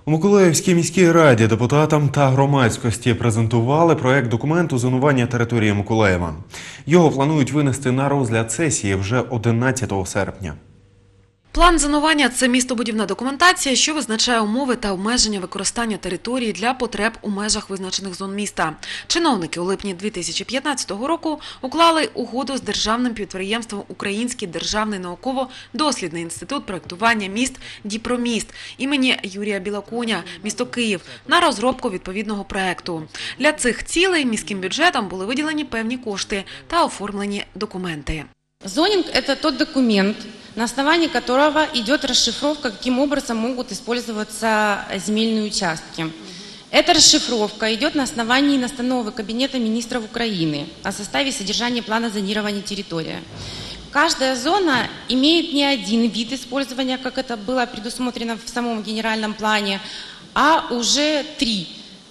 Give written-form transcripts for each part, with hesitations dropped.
У Миколаївській міській раді депутатам та громадськості презентували проект документу зонування території Миколаєва. Його планують винести на розгляд сесії вже 11 серпня. План зонування – це містобудівна документація, що визначає умови та обмеження використання території для потреб у межах визначених зон міста. Чиновники у липні 2015 року уклали угоду з державним підприємством «Український державний науково-дослідний інститут проєктування міст «Діпроміст» імені Юрія Білоконя, місто Київ, на розробку відповідного проєкту. Для цих цілей міським бюджетом були виділені певні кошти та оформлені документи. Зонинг – это тот документ, на основании которого идет расшифровка, каким образом могут использоваться земельные участки. Эта расшифровка идет на основании настановы Кабинета министров Украины о составе и содержании плана зонирования территории. Каждая зона имеет не один вид использования, как это было предусмотрено в самом генеральном плане, а уже три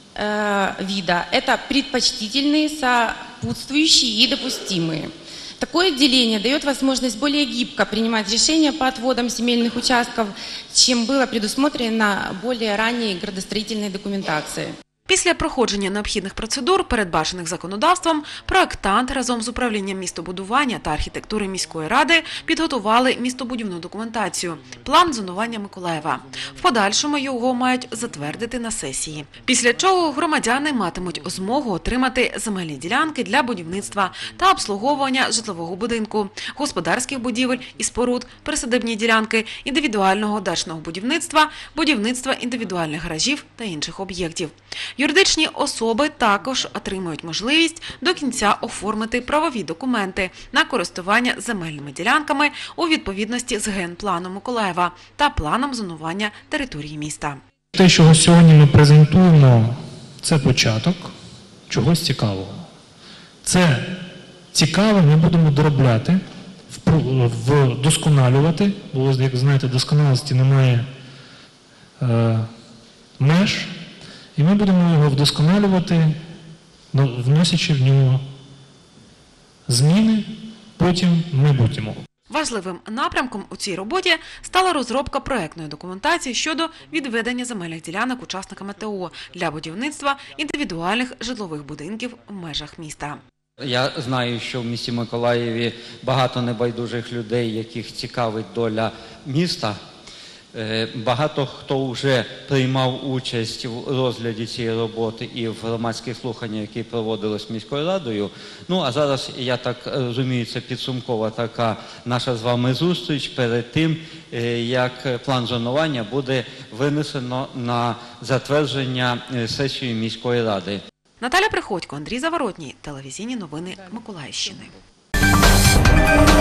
вида. Это предпочтительные, сопутствующие и допустимые. Такое деление дает возможность более гибко принимать решения по отводам земельных участков, чем было предусмотрено более ранней градостроительной документации. Після проходження необхідних процедур, передбачених законодавством, проєктант разом з управлінням містобудування та архітектури міської ради підготували містобудівну документацію – план зонування Миколаєва. В подальшому його мають затвердити на сесії. Після чого громадяни матимуть змогу отримати земельні ділянки для будівництва та обслуговування житлового будинку, господарських будівель і споруд, присадибні ділянки, індивідуального дачного будівництва, будівництва індивідуальних гаражів та інших об'єктів. Юридичні особи також отримують можливість до кінця оформити правові документи на користування земельними ділянками у відповідності з генпланом Миколаєва та планом зонування території міста. Те, що сьогодні ми презентуємо, це початок чогось цікавого. Це цікаве ми будемо доробляти, вдосконалювати, бо, як знаєте, досконалості немає меж. І ми будемо його вдосконалювати, вносячи в нього зміни потім в майбутньому. Важливим напрямком у цій роботі стала розробка проєктної документації щодо відведення земельних ділянок учасникам АТО для будівництва індивідуальних житлових будинків в межах міста. Я знаю, що в місті Миколаєві багато небайдужих людей, яких цікавить доля міста. Багато хто вже приймав участь в розгляді цієї роботи і в громадських слуханнях, які проводились міською радою. Ну, а зараз, я так розумію, це підсумкова така наша з вами зустріч перед тим, як план зонування буде винесено на затвердження сесії міської ради. Наталя Приходько, Андрій Заворотній. Телевізійні новини Миколаївщини.